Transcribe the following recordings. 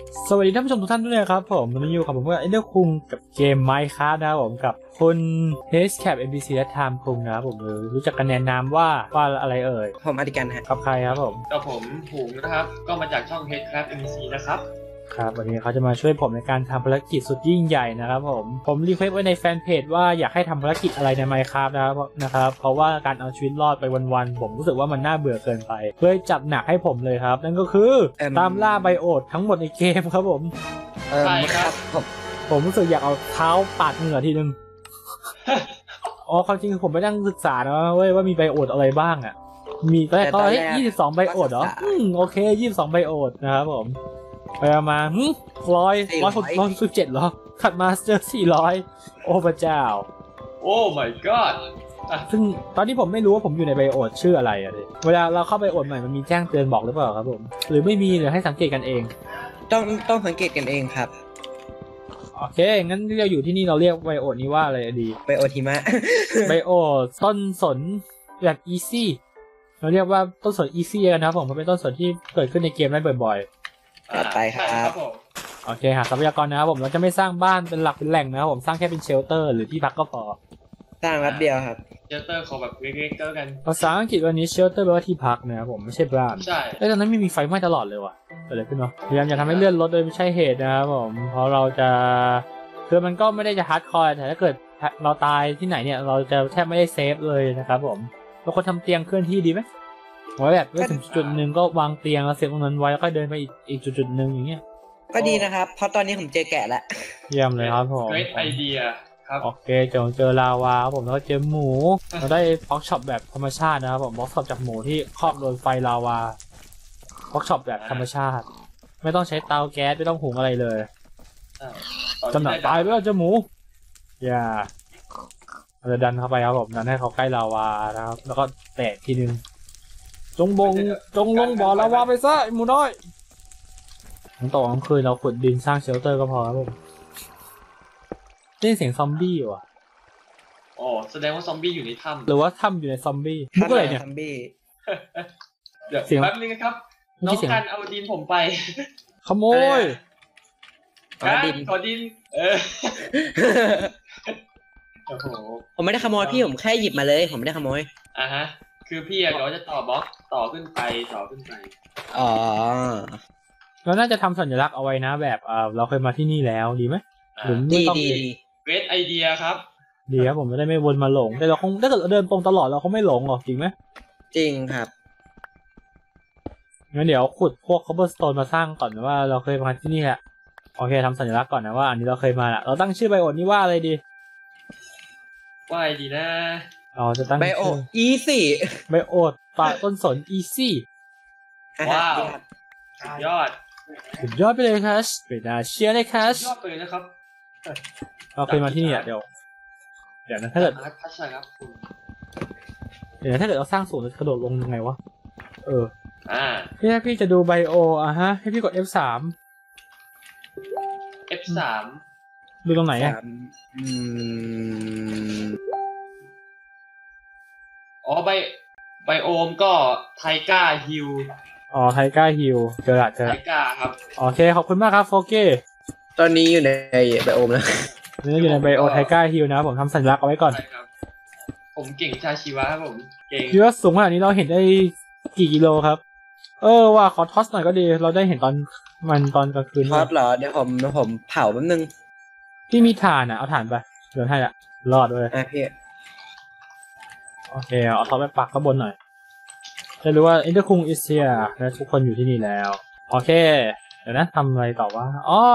สวัสดีท่านผู้ชมทุกท่านด้วยนะครับผมวันนี้อยู่กับผมว่าเอ็นเดอร์คุงกับเกม Minecraft นะครับผมกับคุณ HCap NPC และ Time คุงนะครับผมรู้จักกันในนามว่าอะไรเอ่ยผมอธิการฮะกับใครครับผมกับผมหูนะครับก็มาจากช่อง Headcraft NPC นะครับครับวันนี้เขาจะมาช่วยผมในการทำภารกิจสุดยิ่งใหญ่นะครับผมรีเควสไว้ในแฟนเพจว่าอยากให้ทำภารกิจอะไรใน Minecraft นะครับเพราะว่าการเอาชีวิตรอดไปวันๆผมรู้สึกว่ามันน่าเบื่อเกินไปเลยจัดหนักให้ผมเลยครับนั่นก็คือตามล่าไบโอดทั้งหมดในเกมครับผมใช่ครับผมรู้สึกอยากเอาเท้าปาดเหงื่อทีนึง อ๋อความจริงผมไปนั่งศึกษานะเว้ยว่ามีไบโอดอะไรบ้างอ่ะมีตอนแรกก็22ไบโอดเหรอโอเค22ไบโอดนะครับผมไปมา117เหรอถัดมาเจอ400โอ้พระเจ้าโอ้ my god ซึ่งตอนนี้ผมไม่รู้ว่าผมอยู่ในไบโอดชื่ออะไรอ่ะเวลาเราเข้าไบโอดใหม่มันมีแจ้งเตือนบอกหรือเปล่าครับผมหรือไม่มีหรือให้สังเกตกันเองต้องสังเกตกันเองครับโอเคงั้นที่เราอยู่ที่นี่เราเรียกไบโอดนี้ว่าอะไรดีไบโอทิมะไบโอดต้นสนแบบอีซี่เราเรียกว่าต้นสนอีซี่กันนะครับผมเพราะเป็นต้นสนที่เกิดขึ้นในเกมได้บ่อยๆไปครับโอเคหาทรัพยากรนะครับผมเราจะไม่สร้างบ้านเป็นหลักเป็นแหล่งนะครับผมสร้างแค่เป็นเชลเตอร์หรือที่พักก็พอสร้างรับเดียวครับเชลเตอร์ขอแบบเล็กๆก็กันภาษาอังกฤษวันนี้เชลเตอร์แปลว่าที่พักนะครับผมไม่ใช่บ้านใช่แล้วตอนนั้นไม่มีไฟไหม้ตลอดเลยว่ะเกิดอะไรขึ้นเนาะพยายามจะทำให้เลื่อนรถโดยไม่ใช่เหตุนะครับผมเพราะเราจะคือมันก็ไม่ได้จะฮาร์ดคอร์แต่ถ้าเกิดเราตายที่ไหนเนี่ยเราจะแทบไม่ได้เซฟเลยนะครับผมเราควรทำเตียงเคลื่อนที่ดีไหมไว้แบบถึงจุดหนึ่งก็วางเตียงแล้วเซฟตรงนั้นไว้แล้วก็เดินไปอีกจุดหนึ่งอย่างเงี้ยก็ดีนะครับเพราะตอนนี้ผมเจอแกะแล้วเยี่ยมเลยครับผม Great idea ครับโอเคเจอลาวาครับผมแล้วก็เจอหมูเราได้บล็อกช็อปแบบธรรมชาตินะครับผมบล็อกช็อปจากหมูที่ครอบโดนไฟลาวาบล็อกช็อปแบบธรรมชาติไม่ต้องใช้เตาแก๊สไม่ต้องหุงอะไรเลยจำหน่ายตายไปแล้วเจ้าหมูอย่าเราจะดันเข้าไปครับผมดันให้เขาใกล้ลาวานะครับแล้วก็แตะทีนึงจงลงบ่อลาวาไปซะหมูน้อยทั้งต่อกลางคืนเราขุดดินสร้างเชลเตอร์ก็พอครับผมได้เสียงซอมบี้ว่ะอ๋อแสดงว่าซอมบี้อยู่ในถ้ำหรือว่าถ้ำอยู่ในซอมบี้มุกอะไรเนี่ยเดี๋ยวแป๊บนึงนะครับน้องกันเอาดินผมไปขโมยกันขอดินโอ้โหผมไม่ได้ขโมยพี่ผมแค่หยิบมาเลยผมไม่ได้ขโมยฮะคือพี่เดี๋ยวจะต่อบล็อกต่อขึ้นไปอ๋อเราน่าจะทำสัญลักษณ์เอาไว้นะแบบเราเคยมาที่นี่แล้วดีไหมหรือไม่ต้องดีเกรทไอเดียครับดีครับผมจะได้ไม่วนมาหลงแต่เราคงถ้าเกิดเราเดินตรงตลอดเราคงไม่หลงหรอกจริงไหมจริงครับงั้นเดี๋ยวขุดพวก cobblestone มาสร้างก่อนว่าเราเคยมาที่นี่แหละโอเคทำสัญลักษณ์ก่อนนะว่าอันนี้เราเคยมาละเราตั้งชื่อไบโอดนี้ว่าอะไรดีว่าอะไรดีนะเราจะตั้งไบโออีซี่ไบโอดป่าต้นสนอีซี่ว้าวสุดยอดไปเลยครับเป็นน่าเชื่อเลยครับยอดไปเลยนะครับเราเคยมาที่นี่อ่ะเดี๋ยวนะถ้าเกิดถ้าเกิดเราสร้างสูงจะกระโดดลงยังไงวะพี่จะดูไบโอฮะให้พี่กด F3 ดูตรงไหนอ่ะอ๋อไบโอมก็ไทก้าฮิลอ๋อไทก้าฮิลเจอไทก้าครับโอเคขอบคุณมากครับโฟเก้ตอนนี้อยู่ในไบโอมแล้วนี่อยู่ในไบโอไทก้าฮิลนะผมทำสัญลักษณ์เอาไว้ก่อนผมเก่งชาชีวะครับผมเก่งคิดว่าสูงขนาดนี้เราเห็นได้กี่กิโลครับว่าขอทอสหน่อยก็ดีเราได้เห็นตอนกลางคืนทอสเหรอเดี๋ยวผมเผาแป๊บนึงพี่มีถ่านอ่ะเอาถ่านไปเดี๋ยวให้ละรอดเลยพี่โอเคเอาท็อปไปปักข้างบนหน่อยจะรู้ว่าอินเตอร์คุงอิสเซียและทุกคนอยู่ที่นี่แล้วโอเคเดี๋ยวนะทำอะไรต่อวะ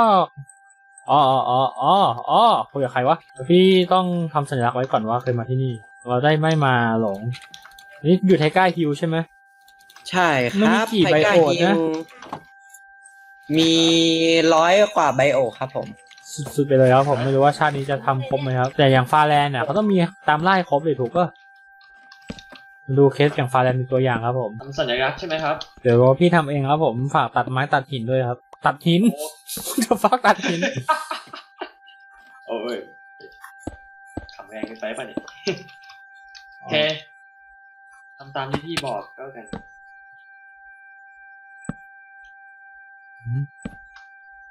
คุยกับใครวะพี่ต้องทำสัญลักษณ์ไว้ก่อนว่าเคยมาที่นี่เราได้ไม่มาหลงนี่อยู่ไทก้าฮิลใช่ไหมใช่ครับไทก้าฮิลมี100 กว่าไบโอครับผมสุดไปเลยครับผมไม่รู้ว่าชาตินี้จะทำครบไหมครับแต่อย่างฟาแลนด์เนี่ยเขาต้องมีตามไล่ครบเลยถูกป่ะดูเคสอย่างฟาแลนด์เป็นตัวอย่างครับผมทำสัญลักษณ์ใช่ไหมครับเดี๋ยวพี่ทำเองครับผมฝากตัดไม้ตัดหินด้วยครับตัดหินจะฝากตัดหินโอ้ยขำแรงกันไปป่ะเนี่ยโอเคทำตามที่พี่บอกก็กัน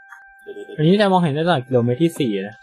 อันนี้จะมองเห็นได้ตั้งแต่กิโลเมตรที่ 4นะ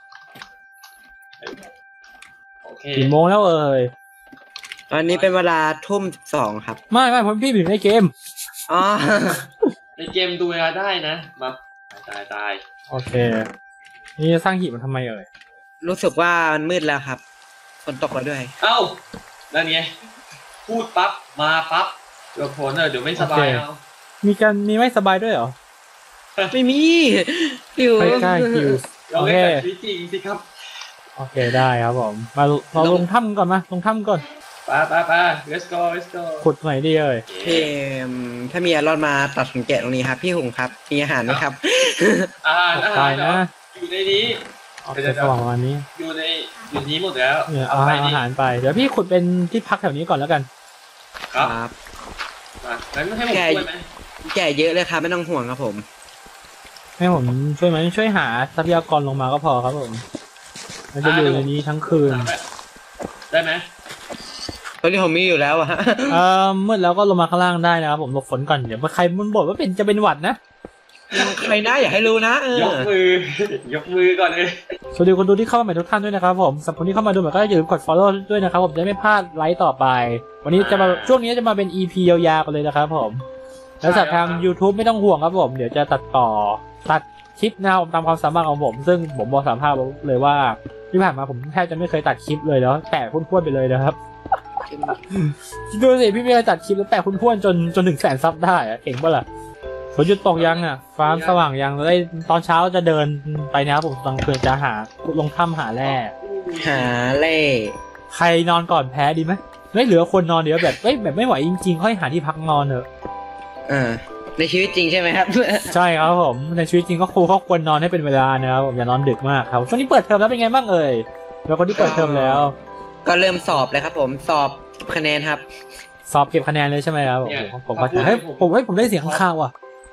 โอเคกี่โมงแล้วเอ่ยตอนนี้เป็นเวลา12:00ครับไม่ผมพี่อยู่ในเกมอ๋อในเกมดูเวลาได้นะมาตายโอเค นี่จะสร้างหีบมันทำไมเอ่ยรู้สึกว่ามันมืดแล้วครับฝนตกแล้วด้วยเอ้านั่นไงพูดปั๊บมาปั๊บเดี๋ยวโผล่เดี๋ยวไม่สบายเอามีไม่สบายด้วยเหรอไม่มีอยู่ไม่กล้าคิวเราโอเล่เคนแบบจริงสิครับโอเคได้ครับผมมาเราลงถ้ำก่อนมาลงถ้ำก่อนไป let's go ขุดไหนดีเอ่ยพี่ถ้ามีอารอนมาตัดสังเกตตรงนี้ครับพี่หุงครับมีอาหารไหมครับอาหารตายนะอยู่ในนี้โอเคสว่างประมาณนี้อยู่นี้หมดแล้วเนี่ยเอาอาหารไปเดี๋ยวพี่ขุดเป็นที่พักแถวนี้ก่อนแล้วกันครับครับมางั้นให้ผมช่วยไหมแก่เยอะเลยครับไม่ต้องห่วงครับผมให้ผมช่วยไหมช่วยหาทรัพยากรลงมาก็พอครับผมมันจะอยู่ในนี้ทั้งคืนได้ไหมตอนนี้ผมมีอยู่แล้วอะฮะมืดแล้วก็ลงมาข้างล่างได้นะครับผมหลบฝนก่อนเดี๋ยวใครมันบ่นว่าจะเป็นหวัดนะใครนะอย่าให้รู้นะยกมือก่อนเลยสวัสดีคนดูที่เข้ามาใหม่ทุกท่านด้วยนะครับผมสำหรับคนที่เข้ามาดูใหม่ก็อย่าลืมกด follow ด้วยนะครับผมจะไม่พลาดไลฟ์ต่อไป วันนี้จะมาช่วงนี้จะมาเป็น EP ยาวๆกันเลยนะครับผมแล้วจากทาง YouTube ไม่ต้องห่วงครับผมเดี๋ยวจะตัดคลิปนะครับตามความสามารถของผมซึ่งผมบอกสารภาพเลยว่าที่ผ่านมาผมแทบจะไม่เคยตัดคลิปเลยแล้วแปะพุ่นๆไปเลยนะครับดูสิพี่ไม่เคยตัดคลิปแล้วแปะพุ่นๆจนถึง100,000 ซับได้อะเก่งปะล่ะฝนหยุดตกยังอ่ะฟ้าสว่างยังได้ตอนเช้าจะเดินไปนะครับผมตอนคืนจะหาลงถ้ำหาแร่หาเล่ใครนอนก่อนแพ้ดีไหมไม่เหลือคนนอนเดี๋ยวแบบแบบไม่ไหวจริงๆค่อยหาที่พักนอนเถอะในชีวิตจริงใช่ไหมครับใช่ครับผมในชีวิตจริงก็ครูเขาควรนอนให้เป็นเวลานะครับผมอย่านอนดึกมากครับช่วงนี้เปิดเทอมแล้วเป็นไงบ้างเอ่ยแล้วคนที่เปิดเทอมแล้วก็เริ่มสอบเลยครับผมสอบคะแนนครับสอบเก็บคะแนนเลยใช่ไหมครับผมก็เฮ้ยผมได้เสียงข้างๆว่ะ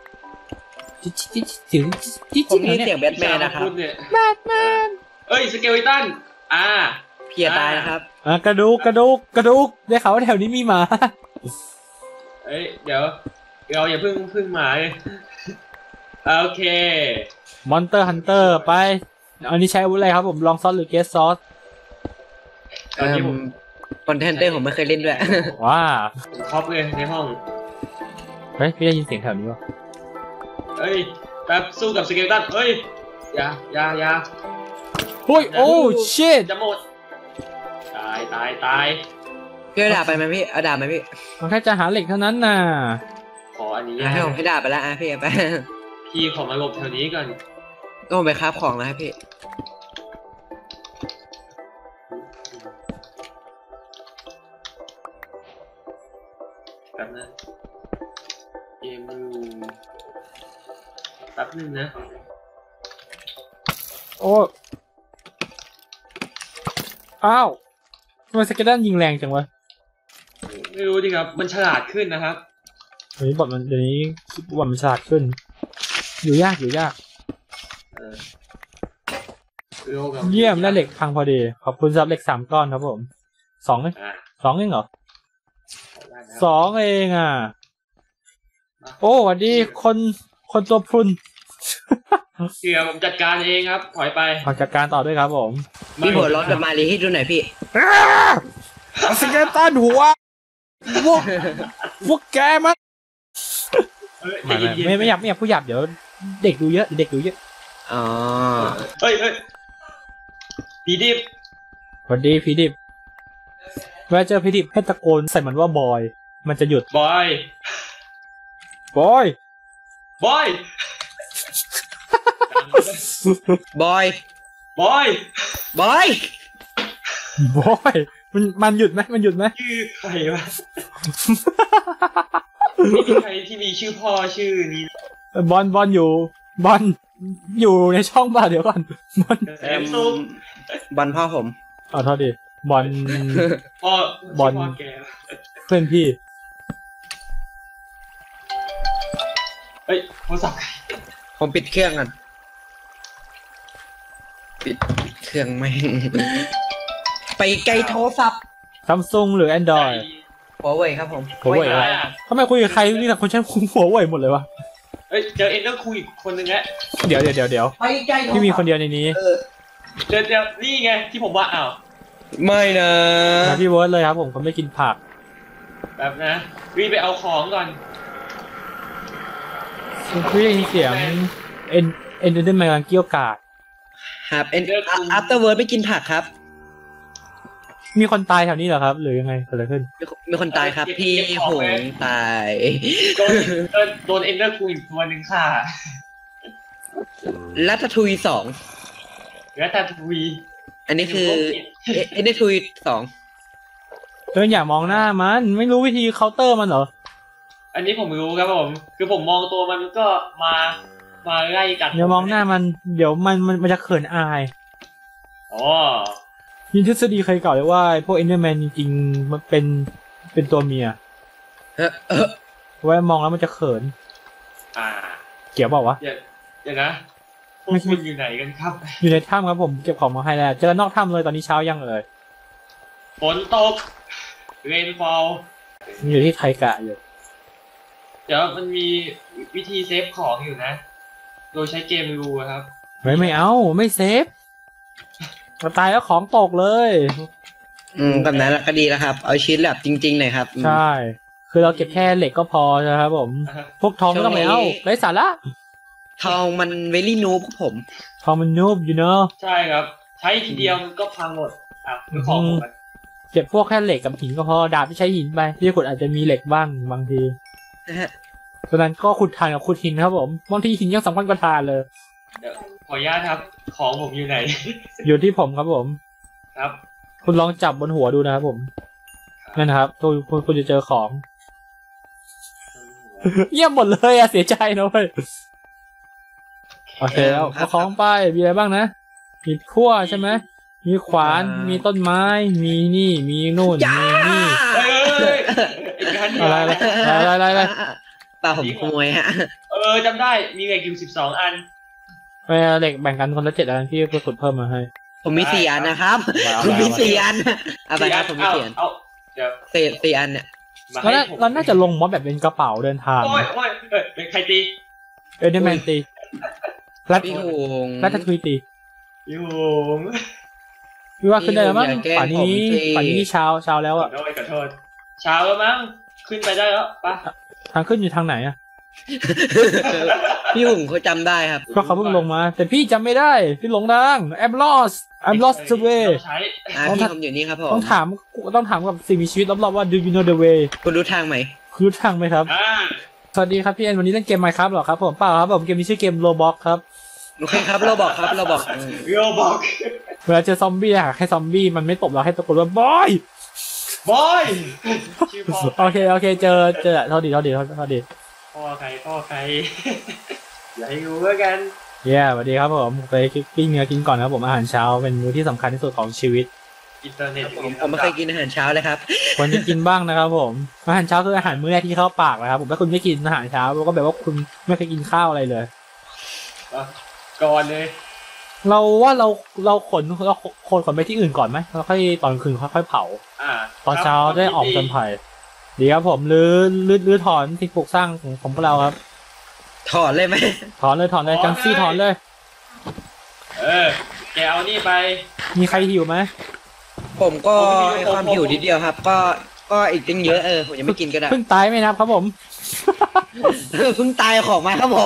เสียงจิ๊ผมมีเนี่ยเสียงแบทแมนนะครับแบทแมนเอ้ยสเกลิตันเพียตายนะครับกระดูกได้ข่าวว่าแถวนี้มีหมาเอ้ยเดี๋ยวเราอย่าเพิ่งมาเลยโอเคมอนเตอร์ฮันเตอร์ไปอันนี้ใช้อาวุธอะไรครับผมลองซอสหรือเกสซอสตอนนี้ผมคอนเทนเตอร์ผมไม่เคยเล่นด้วยว้าครอบเลยในห้องเฮ้ยพี่ได้ยินเสียงแถวนี้วะเอ้ยแป๊บสู้กับสเกลิตันเอ้ยอย่าเฮ้ยโอ้ชิตจะหมดตายพี่เอาดาบไปไหมพี่เอาดาบไหมพี่มันแค่จะหาเหล็กเท่านั้นน่ะขออันนี้ให้ผมให้ดาบไปแล้วพี่เอาไปพี่ขอมาหลบแถวนี้ก่อนก็ผมไปคราฟของแล้วพี่แป๊บนะเกมแป๊บนึงนะโอ้อ้าวทำไมสเกลตันยิงแรงจังวะไม่รู้ดิครับมันฉลาดขึ้นนะครับเดี๋ยวนี้คิดว่ามันฉลาดขึ้นอยู่ยาก เยี่ยมได้เหล็กพังพอดีขอบคุณสำหรับเหล็ก3 ก้อนครับผม2เอง2เองเหรอ2เองอ่ะโอ้สวัสดีคนตัวพรุนเดี๋ยวผมจัดการเองครับถอยไปขอจัดการต่อด้วยครับผมพี่หัวร้อนกับมาลีให้ดูหน่อยพี่สเกลตันหัวพวกแกมันไม่อยากผู้หยาบเดี๋ยวเด็กดูเยอะอ๋อเฮ้ยผีดิบสวัสดีพี่ดิบเวลาเจอพี่ดิบให้ตะโกนใส่มันว่าบอยมันจะหยุดบอยบอยมันหยุดไหมชื่อใครวะ ไม่มีใครที่มีชื่อพ่อชื่อนี้บอลอยู่ในช่องป่ะเดี๋ยวก่อนบอลพ่อผมโทษดิบอลบอลเพื่อนพี่เฮ้ยโทรศัพท์ผมปิดเครื่องกันปิดเครื่องไม่ไปไกลโทรศัพท์ Samsung หรือ Android หัวเว่ยครับผมหัวเว่ยทำไมคุยกับใครนี่แต่คนใช้หัวเว่ยหมดเลยวะเอ้ยเจอเอ็นเดอร์คุยคนหนึ่งแล้วเดี๋ยวไปใกล้พี่มีคนเดียวในนี้เจอนี่ไงที่ผมว่าอ้าวไม่นะนะพี่เวิร์ดเลยครับผมเขาไม่กินผักแบบนะวิ่งไปเอาของก่อนพี่ได้ยินเสียงเอ็นเดอร์แมนกำลังเกี้ยวกาดครับafterword ไม่กินผักครับมีคนตายแถวนี้เหรอครับ หรือยังไงเกิดอะไรขึ้นมีคนตายครับ พี่หงตายโดนเอ็นเดอร์คุยตัวหนึ่งค่ะรัตทุยสองแล้วตาทุยอันนี้คือเอ็นเดทุยสองอย่ามองหน้ามันไม่รู้วิธีเคาน์เตอร์มันเหรออันนี้ผมรู้ครับผมคือผมมองตัวมันก็มาไล่กัดอย่ามองหน้ามันเดี๋ยวมันจะเขินอายอ๋อมีทฤษฎีเคยกล่าวไว้ว่าพวกเอ็นเดอร์แมนจริงๆมันเป็นตัวเมียไว้มองแล้วมันจะเขิน เกี่ยวเปล่าวะเดี๋ยวนะพวกคุณอยู่ไหนกันครับอยู่ในถ้ำครับผมเก็บของมาให้แล้วเจอนอกถ้ำเลยตอนนี้เช้ายังเลยฝนตกเรนฟอลอยู่ที่ไทกะอยู่เดี๋ยวมันมีวิธีเซฟของอยู่นะ โดยใช้เกมรูครับไม่เอาไม่เซฟเราตายแล้วของตกเลยแบบนั้นก็ดีแล้วครับ เอาชิ้นแบบจริงๆหน่อยครับใช่ คือเราเก็บแค่เหล็กก็พอนะครับผม พวกทองไม่ต้องไปเอาไร้สาระทองมันเวลี่นูบผมทองมันนูบอยู่เนอะใช่ครับ ใช้ทีเดียวมันก็พังหมดคือของผมอะเก็บพวกแค่เหล็กกับหินก็พอดาบที่ใช้หินไปที่ขุดอาจจะมีเหล็กบ้างบางทีตอนนั้นก็ขุดถ่านกับขุดหินครับผมบางทีหินยังสำคัญกว่าถ่านเลยเดี๋ยวขออนุญาตครับ ของผมอยู่ไหนอยู่ที่ผมครับผมครับคุณลองจับบนหัวดูนะครับผมนั่นนะครับคุณจะเจอของ เยี่ยมหมดเลยอะเสียใจนะเว้ยโอเคแล้วเอาของไปมีอะไรบ้างนะมีพั่วใช่ไหมมีขวานมีต้นไม้มีนี่มีนู่นมีนี่เอ้ยไอ้กันอะไรป่าผมขโมยฮะจำได้มีเหล็กอยู่12 อันไปเหล็กแบ่งกันคนละ7 อันที่ไปขุดเพิ่มมาให้ผมมี4 อันนะครับผมมี4 อันเอาไปครับผมมี4 อันเอาเดี๋ยวสี่อันเนี่ยมาเราให้น่าผมเราน่าจะลงม็อบแบบเป็นกระเป๋าเดินทางโอ้ยเป็นใครตีเอเดอร์แมนตีรัดพี่หงรัดทวีตีอยู่พี่ว่าขึ้นได้แล้วมั้งอย่าแกล้งป่านนี้ผมสิป่านนี้เช้าแล้วขออะโทษเช้าแล้วมั้งขึ้นไปได้แล้วปะทางขึ้นอยู่ทางไหนอะพี่หงเขาจำได้ครับก็เขาเพิ่งลงมา แต่พี่จำไม่ได้พี่หลงทาง I'm lost the way ใช้พี่ผมอยู่นี่ครับผมต้องถามกับสิ่งมีชีวิตรอบๆว่า do you know the way คุณรู้ทางไหมคุณรู้ทางไหมครับ สวัสดีครับพี่แอนวันนี้เล่นเกม Minecraft เหรอครับผมเปล่าครับผมเกมนี้ชื่อเกม Roblox ครับโอเคครับเราบอกครับเราบอกเรียวบอกเวลาเจอซอมบี้อะให้ซอมบี้มันไม่ตบเราให้ตะโกนว่าบอยบอยชื่อพ่อโอเคเจอเท่าดีพ่อใคร อย่าให้รู้แล้วกันสวัสดีครับผมไปปิ้งเนื้อกินก่อนครับผมอาหารเช้าเป็นมื้อที่สำคัญที่สุดของชีวิตอินเทอร์เน็ตผมไม่เคยกินอาหารเช้าเลยครับควรจะกินบ้างนะครับผมอาหารเช้าคืออาหารมื้อแรกที่เข้าปากนะครับผมถ้าคุณไม่กินอาหารเช้าก็แบบว่าคุณไม่เคยกินข้าวอะไรเลยก่อนเลยเราว่าเราขนไปที่อื่นก่อนไหมแล้วค่อยตอนคืนค่อยเผาตอนเช้าได้ออกจนไผ่ดีครับผมรื้อถอนสิ่งปลูกสร้างของพวกเราครับถอนเลยไหมถอนเลยจังซี่ถอนเลยแกเอานี่ไปมีใครหิวไหมผมก็ให้ความหิวนิดเดียวครับ ก็อีกตั้งเยอะผมยังไม่กินก็ได้เพิ่งตายไม่นับครับผมเพิ่งตายของมาครับผม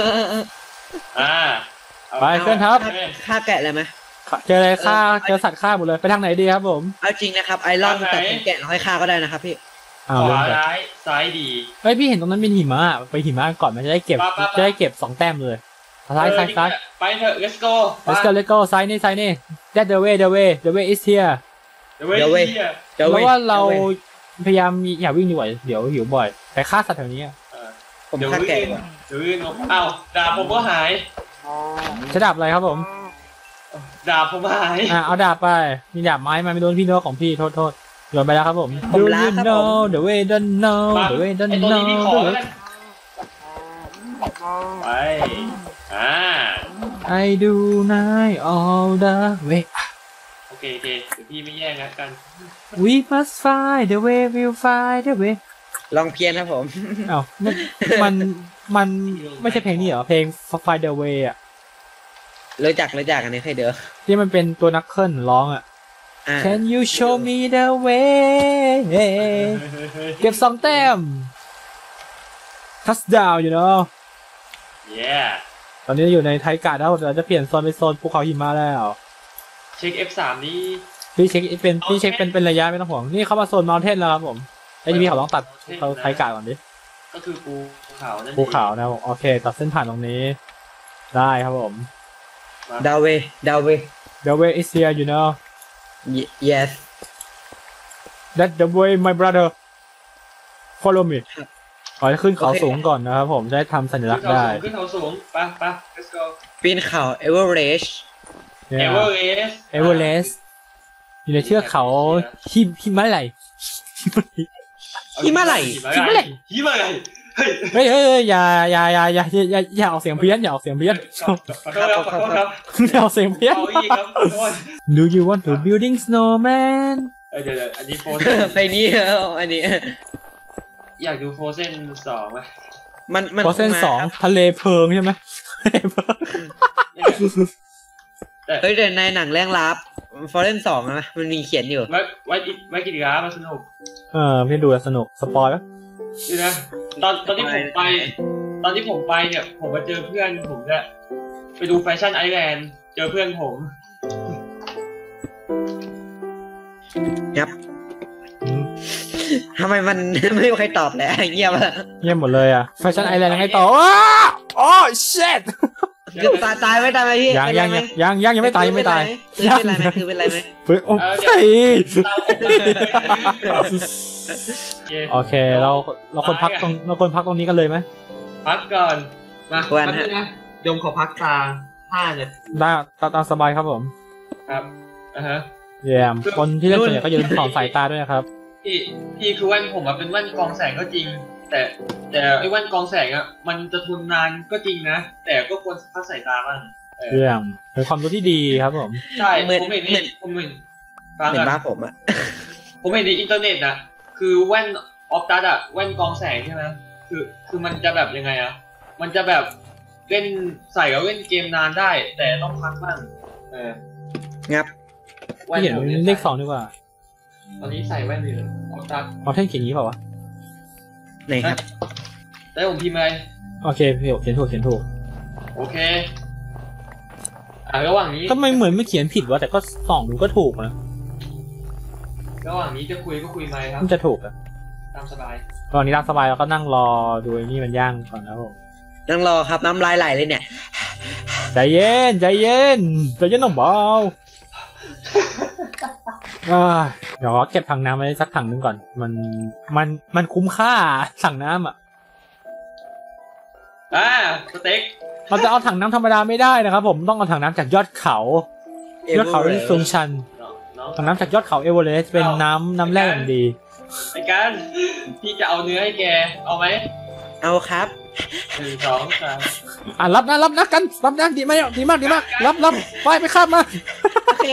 ไปเพื่อนครับฆ่าแกะเลยไหมเจออะไรเจอสัตว์ฆ่าหมดเลยไปทางไหนดีครับผมเอาจริงนะครับไอรอนแต่เป็นแกะเราให้ฆ่าก็ได้นะครับพี่ขวาร้ายซ้ายดีเฮ้ยพี่เห็นตรงนั้นเป็นหิมะไปหิมะก่อนมันจะได้เก็บ2 แต้มเลยซ้ายไปเถอะ let's go let's go ซ้ายนี่ that the way is here เดี๋ยวเว้ยแล้วว่าเราพยายามอย่าวิ่งดีกว่าเดี๋ยวหิวบ่อยแต่ฆ่าสัตว์แถวนี้ผมฆ่าแกะเดี๋ยววิ่งอ้าวดาบผมก็หายจะดาบอะไรครับผมดาบผมหายเอาดาบไปมีดาบไม้มาไม่โดนพี่โน้ของพี่โทษโยนไปแล้วครับผมผมล้าครับผม the way don't know the way don't ไอตัวนี้พี่ขอ know แล้วกันไป I do night all the way โอเคเดี๋ยวพี่ไม่แย่งกัน we must find the way we'll find the way ลองเพี้ยนครับผมอ้าวมันไม่ใช่เพลงนี้เหรอเพลง Find the Way อ่ะรู้จักอันนี้เคยเด้อที่มันเป็นตัวนักเคิลร้องอ่ะ Can you show me the way เก็บ2 แต้ม touchdown you know yeah ตอนนี้อยู่ในไทยการ์ดแล้วเราจะเปลี่ยนโซนเป็นโซนภูเขาหิมะแล้วเช็ค F3 นี่พี่เช็คเป็นระยะไม่ต้องห่วงนี่เข้ามาโซน mountain แล้วครับผมไอ้ที่พี่เขาต้องตัดเขาไทยการ์ดก่อนดิก็คือภูเขานั่นเองภูเขานะผมโอเคตัดเส้นผ่านตรงนี้ได้ครับผมดาวเว the way is here you know yes that the way my brother follow me ขอจะขึ้นเขาสูงก่อนนะครับผมจะได้ทำสัญลักษณ์ได้ขึ้นเขาสูงไป let's go ปีนเขาเอเวอเรสต์ Everest อยู่ในเทือกเขาหิมะไหลที่เมื่อไหร่เฮ้ยอย่าออกเสียงเพี้ยนอย่าออกเสียงเพี้ยนขอโทษครับอย่าออกเสียงเพี้ยนเอาอีกครับขอโทษ Do you want to building snowman เดี๋ยวอันนี้โฟเซนไปนี้อันนี้อยากดูโฟเซน2ไหมมันเพราะเส้น2ทะเลเพลิงใช่ไหมเฮ้ยเดินในหนังเรื่องลับฟอร์เรน2นะมันมีเขียนอยู่ไว้กิจกรรมมาสนุกพี่ดูสนุกสปอยล์นี่นะตอนที่ผมไปเนี่ยผมมาเจอเพื่อนผมเนี่ยไปดูแฟชั่นไอแลนด์เจอเพื่อนผมครับทำไมมันไม่มีใครตอบแล้วเงียบอะเงียบหมดเลยอ่ะแฟชั่นไอแลนด์ยังไงต่อโอ้ชิตเกือบตายไหมพี่ยังไม่ตายเป็นไรไหมโอ้ยโอเคเราควรพักตรงนี้กันเลยไหมพักก่อนมาพักนะยมขอพักตา5 นาทีได้ตามสบายครับผมครับฮะเยี่ยมคนที่เล่นส่วนใหญ่ก็อย่าลืมถอดสายตาด้วยนะครับพี่คือแว่นผมเป็นแว่นกรองแสงก็จริงแต่ไอ้แว่นกรองแสงอะมันจะทนนานก็จริงนะแต่ก็ควรพักสายตาบ้างเยี่ยมเป็นความรู้ที่ดีครับผมใช่ผมเห็นบ้าผมอะผมเห็นในอินเทอร์เน็ตอะคือแว่นออฟตัสอะแว่นกรองแสงใช่ไหมคือมันจะแบบยังไงอะมันจะแบบเล่นใส่แล้วเล่นเกมนานได้แต่ต้องพักบ้างงับไม่เห็นเลข2ดีกว่าตอนนี้ใส่แว่นอยู่ออฟตัสเท่นเขียนอย่างนี้เปล่าวะไหนครับได้ผมพิมพ์อะไรโอเคพี่เขียนถูกโอเคระหว่างนี้ทำไมเหมือนไม่เขียนผิดวะแต่ก็ส่องดูก็ถูกนะระหว่างนี้จะคุยก็คุยไหมครับมันจะถูกอะตามสบายตอนนี้ตามสบายเราก็นั่งรอดูไอ้นี่มันย่างก่อนนะผมนั่งรอครับน้ำลายไหลเลยเนี่ยใจเย็นน้องเบาเดี๋ยวเก็บถังน้ำไว้สักถังนึงก่อนมันคุ้มค่าถังน้ำอะสเต็กเราจะเอาถังน้ำธรรมดาไม่ได้นะครับผมต้องเอาถังน้ำจากยอดเขาที่สูงชันถังน้ำจากยอดเขาเอเวอเรสต์เป็นน้ำแร่อย่างดีไอ้กันพี่จะเอาเนื้อให้แกเอาไหมเอาครับ 1 2 3 รับนะกันรับนะดีมากรับไปข้ามมาโอเค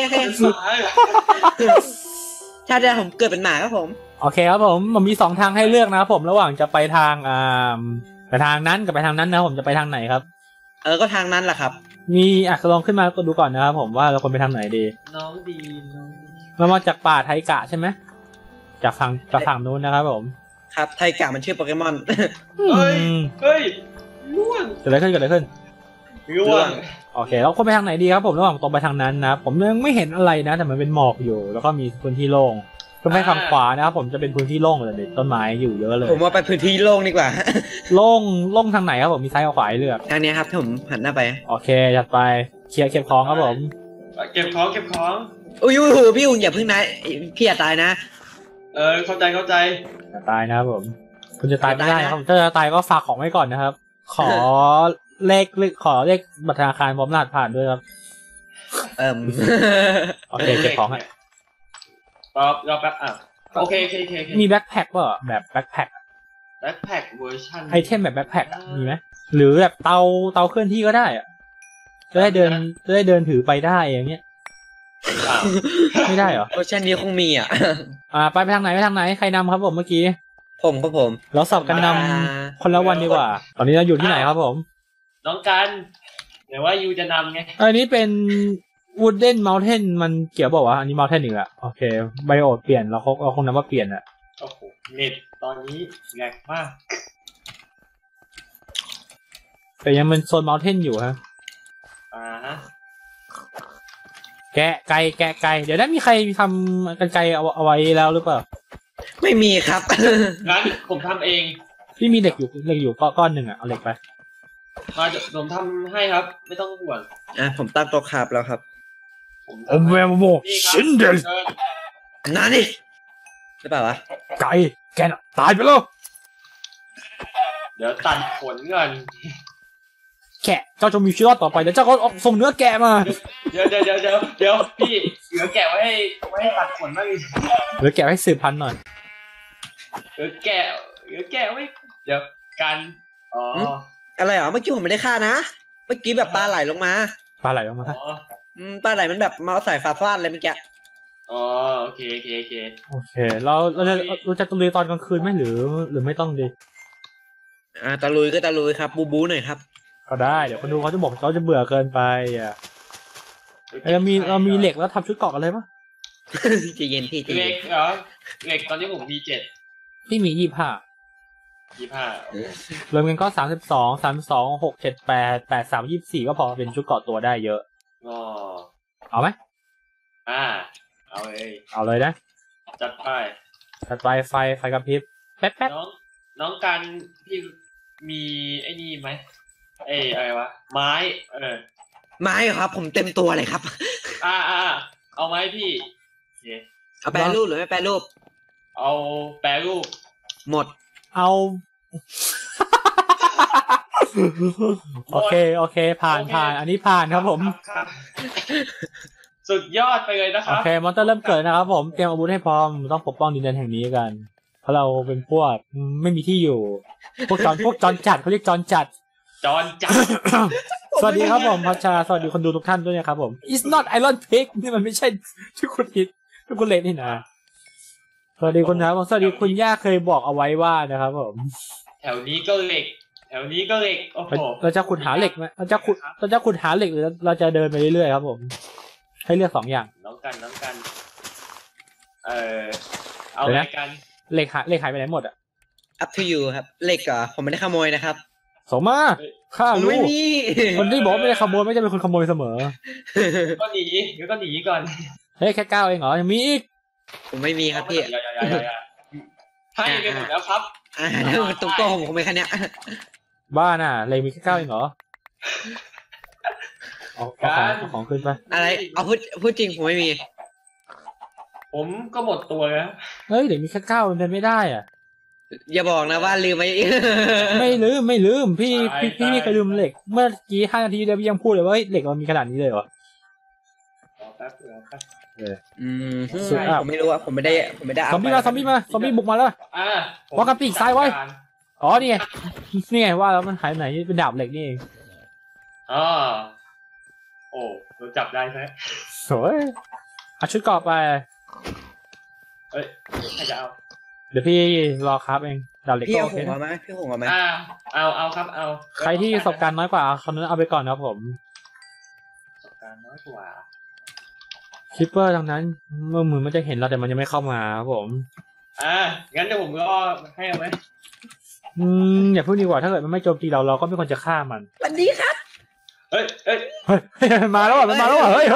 ถ้าจะผมเกิดเป็นหมาครับผมโอเคครับผมมันมี2 ทางให้เลือกนะครับผมระหว่างจะไปทางไปทางนั้นกับไปทางนั้นนะผมจะไปทางไหนครับก็ทางนั้นแหละครับมีลองขึ้นมาดูก่อนนะครับผมว่าเราควรไปทางไหนดีน้องดีเรามาจากป่าไทกะใช่ไหมจากฝั่งนู้นนะครับผมครับไทกะมันชื่อโปเกมอนเฮ้ยล่วงเกิดอะไรขึ้นล่วงโอเคเราควรไปทางไหนดีครับผมระหว่างตรงไปทางนั้นนะผมยังไม่เห็นอะไรนะแต่มันเป็นหมอกอยู่แล้วก็มีพื้นที่โล่งก็ไปฝั่งขวานะครับผมจะเป็นพื้นที่โล่งเลยต้นไม้อยู่เยอะเลยผมว่าไปพื้นที่โล่งดีกว่าโล่งทางไหนครับผมมีซ้ายกับขวาเลือกทางนี้ครับผมหันหน้าไปโอเคจัดไปเคลียร์เก็บของครับผมเก็บของอุ้ยพี่อุ่นอย่าพึ่งนะพี่อย่าตายนะเข้าใจอย่าตายนะครับผมคุณจะตายไม่ได้ครับถ้าจะตายก็ฝากของไว้ก่อนนะครับขอเลขบัตรธนาคารพร้อมรหัสผ่านด้วยครับโอเคเก็บของให้รอแป๊บโอเคมีแบ็คแพ็คป่ะแบบแบ็คแพ็คเวอร์ชันไอเทมแบบแบ็คแพ็คมีไหมหรือแบบเตาเคลื่อนที่ก็ได้อะจะได้เดินถือไปได้อย่างเงี้ยไม่ได้เหรอเวอร์ชันนี้คงมีไปทางไหนใครนำครับผมเมื่อกี้ผมครับผมเราสับกันนำคนละวันดีกว่า ตอนนี้เราอยู่ที่ไหนครับผมน้องกันเดี๋ยวว่ายูจะนำไงอันนี้เป็น Wooden Mountain มันเกี่ยวบอกว่าอันนี้ Mountain อีกอะโอเคไบโอเปลี่ยนเราคงนับว่าเปลี่ยนอะโอ้โหเน็ตตอนนี้แรงมากแต่ยังเป็นโซน Mountain อยู่ฮะฮะแกะไก่เดี๋ยวนั้นมีใครทำกันไกรเอาไว้แล้วหรือเปล่าไม่มีครับงั้นผมทำเองพี่มีเหล็กอยู่ก้อนหนึ่งอะเอาเหล็กไปมาเดี๋ยวผมทำให้ครับ ไม่ต้องห่วงผมตั้งโต๊ะคาบแล้วครับผมโอทำเวให้โมนี่ครับชินเดนเชิญนั่นนี่หรือเปล่าวะไก่แกน่ะตายไปแล้วเดี๋ยวตัดขนก่อนแกะเจ้าจงมีชีวิตรอดต่อไปเดี๋ยวเจ้าก็ส่งเนื้อแกะมาเดี๋ยวพี่เหลือแกะไว้ให้ตัดขนบ้างดิหรือแกะให้สืบพันธุ์หน่อยเหลือแกะไว้เดี๋ยวกันอ๋ออะไรเหรอเมื่อกี้ผมไม่ได้ฆ่านะ เมื่อกี้แบบปลาไหลลงมาปลาไหลออกมาอ๋อปลาไหลมันแบบมาเอาสายฟ้าฟาดเลยเมื่อกี้อ๋อโอเคโอเคเราจะตุลุยตอนกลางคืนไหมหรือไม่ต้องดีตะลุยก็ตะลุยครับบูบูหน่อยครับก็ได้เดี๋ยวคนดูเขาจะบอกเขาจะเบื่อเกินไปอ่ะเรามีเหล็กแล้วทำชุดเกราะกันเลยปะใจเย็นพี่ใจเหเย็ล็นกเหรอเหล็กตอนนี้ผมมี7 ที่มี25 25 รวมกันก็32 6 7 8 8 3 24ก็พอเป็นชุดเกราะตัวได้เยอะอ๋อเอาไหมเอาเลยเอาเลยนะจัดไปถัดไปไฟกระพริบแป๊บน้องกันพี่มีไอ้นี่ไหมอะไรวะไม้ไม้เหรอครับ ผมเต็มตัวเลยครับเอาไหมพี่โอเคเอาแปรรูปหรือไม่แปรรูปเอาแปรรูปหมดเอาโอเคผ่านอันนี้ผ่านครับผมครับสุดยอดไปเลยนะคโอรับเคมอนเตอร์เริ่มเกิดนะครับผมเตรียมอาวุธให้พร้อมต้องปกป้องดินแดนแห่งนี้กัน เพราะเราเป็นพวกไม่มีที่อยู่ พวกจอนจัดเขาเรียกจอนจัดจอนจัดสวัสดีครับผมพัชชาสวัสดีคนดูทุกท่านด้วยนะครับผม It's not Iron Pig นี่มันไม่ใช่ที่คุณคิดที่คุณเล่นนี่นะสวัสดีคุณนะครับสวัสดีคุณย่าเคยบอกเอาไว้ว่านะครับผมแถวนี้ก็เหล็กโอ้โหเราจะขุดหาเหล็กไหมเราจะขุดหาเหล็กหรือเราจะเดินไปเรื่อยๆครับผมให้เลือก2อย่างน้องกันเอาอะไรกันเหล็กหายไปไหนหมดอ่ะ up to you ครับเหล็กเหรอผมไม่ได้ขโมยนะครับส่งมาข้าผมรู้ไม่มีคนที่บอกไม่ได้ขโมยไม่จะเป็นคนขโมยเสมอก็หนีก่อนเฮ้ยแค่9เองเหรอยังมีอีกผมไม่มีครับพี่อย่าให้ไปหมดแล้วครับตุ๊กโตผมไม่แค่เนี้ยบ้าน่ะเหล็กมีแค่9เองเหรอเอาของขึ้นไปอะไรเอาพูดจริงผมไม่มีผมก็หมดตัวแล้วเฮ้ยเหล็กมีแค่9มันเป็นไม่ได้อ่ะอย่าบอกนะว่าลืมไว้ไม่ลืมพี่ไม่เคยลืมเหล็กเมื่อกี้5 นาทีเดียวพี่ยังพูดเลยว่าเหล็กมันมีขนาดนี้เลยเหรอแป๊บผมไม่รู้ว่าผมไม่ได้ซอมบี้บุกมาแล้ว วางกระปีกซ้ายไว้ อ๋อนี่ไงว่าแล้วมันหายไปไหนเป็นดาบเหล็กนี่เองโอ้เราจับได้ใช่ไหมสวยเอาชุดเกราะไปใครจะเอาเดี๋ยวพี่รอครับเองดาบเหล็กพี่ก็เอาโอหัเควไหมพี่หัวไหมเอาครับเอาใครที่ประสบการณ์น้อยกว่าคนนั้นเอาไปก่อนครับผมประสบการณ์น้อยกว่าคิปเปอร์ทางนั้นเมื่อมือมันจะเห็นเราแต่มันยังไม่เข้ามาครับผมงั้นเดี๋ยวผมก็ให้เอาไหมอย่าพูดดีกว่าถ้าเกิดมันไม่โจมตีเราก็ไม่ควรจะฆ่ามันสวัสดีครับเฮ้ยมันมาแล้วอ่ะเฮ้ย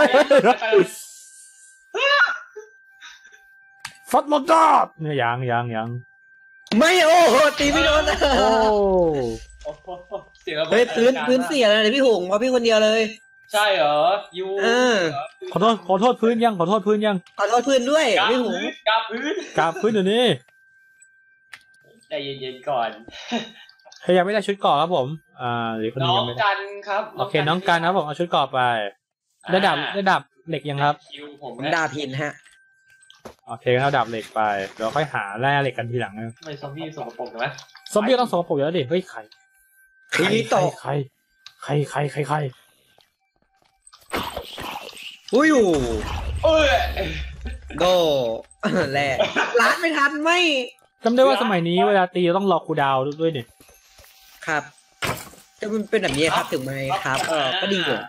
ฟัดลอดาบเนี่ยยังไม่โอ้โหตีไม่โดนโอ้โอ้โหเสียงระเบิดเฮ้ยพื้นเสียเลยพี่หงเพราะพี่คนเดียวเลยใช่เหรอยูขอโทษพื้นยังขอโทษพื้นด้วยกราบพี่หงพื้นกราบพื้นกราบพื้นเดี๋ยวนี้ใจเย็นๆก่อนใครยังไม่ได้ชุดเกราะครับผมหรือคนน้นึงองยังไม่ได้กันครับโอเคน้องกันครับผมเอาชุดเกราะไปได้ดาบเหล็กยังครับคิวผมผมดาพินฮะโอเคงั้นเอาดาบเหล็กไปเดี๋ยวค่อยหาแร่เหล็กกันทีหลังนะไม่ซอมบี้สกปรกใช่ไหมซอมบี้ต้องสกปรกอยู่แล้วดิเฮ้ยใครพี่โตใครอุ้ยเอ้ยโดแหละร้านไม่ทันไม่จำได้ว่าสมัยนี้เวลาตีต้องรอคูลดาวน์ด้วยเนี่ยครับจะมันเป็นแบบนี้ครับถึงไหมครับก็ดีอยู่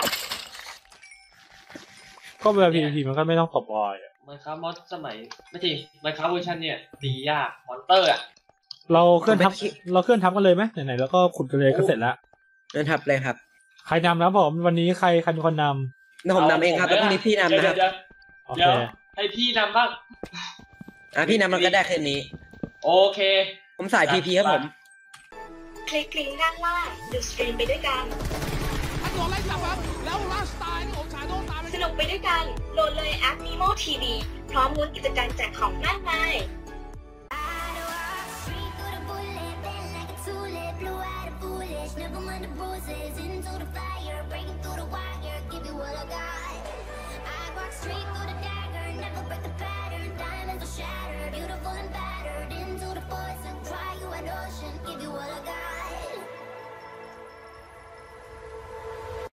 ก็เวลา PVP มันก็ไม่ต้องตบบอยอะมันครับมอสสมัยไม่ใช่มันครับเวอร์ชันเนี่ยดียากมอนเตอร์อ่ะเราเคลื่อนทับกันเลยไหมไหนๆแล้วก็ขุดกันเลยก็เสร็จแล้วนั่นทับเลยครับใครนำนะผมวันนี้ใครเป็นคนนแล้วผมนำเองครับแล้วพรุ่งนี้พี่นำนะครับำโอเดี๋เคยวให้พี่นำบ้างพี่นำมันก็ได้คืนนี้โอเคผมสายพีพีครับผมคลิกลิงก์ด้านล่างดูสตรีมไปด้วยกัน สนุกไปด้วยกัน โหลดเลยแอป Nemo TV พร้อมลุ้นกิจกรรมแจกของมากมาย Never mind the bruises into the fire.